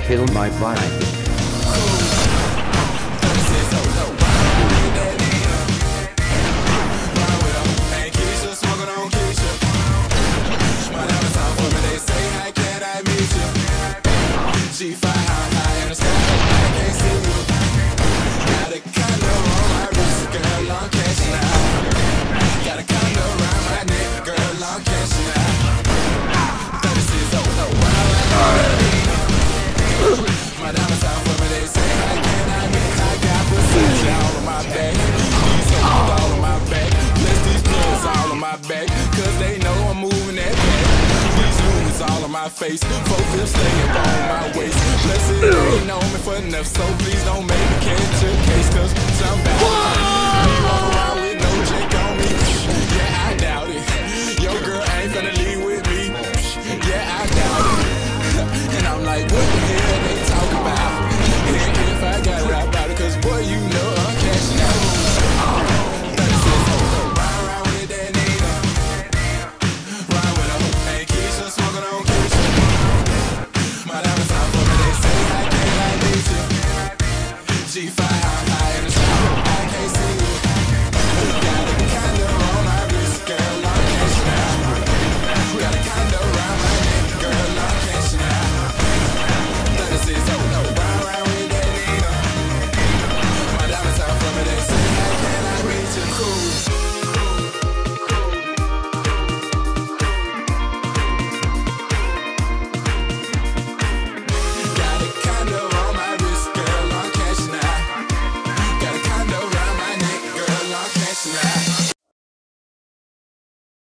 kill my vibe. Face, focus, laying on my waist. Blessed ain't know me for enough, so please don't make me catch a case. Cause somebody walk around with no check on me. Yeah, I doubt it. Your girl ain't gonna leave with me. Yeah, I doubt it. And I'm like, what the hell they talk about? And if I got it, I bought it. Cause boy, you know I'm cashing out. Nah.